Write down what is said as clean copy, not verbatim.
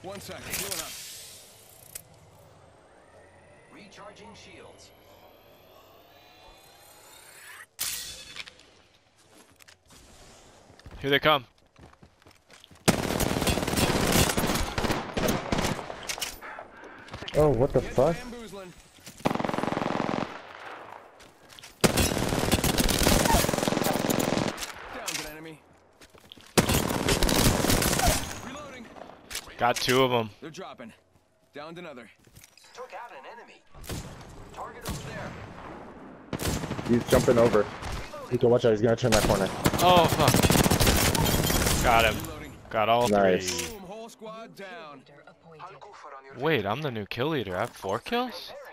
1 second. Healing up. Recharging shields. Here they come. Oh, what the fuck? Bamboozling. Down's an enemy. Reloading. Got 2 of them. They're dropping. Downed another. Took out an enemy. Target over there. He's jumping over. You can watch out, he's gonna turn that corner. Oh, fuck. Got him. Reloading. Got all Nice. 3. Boom, whole squad down. Wait, I'm the new kill leader. I have 4 kills?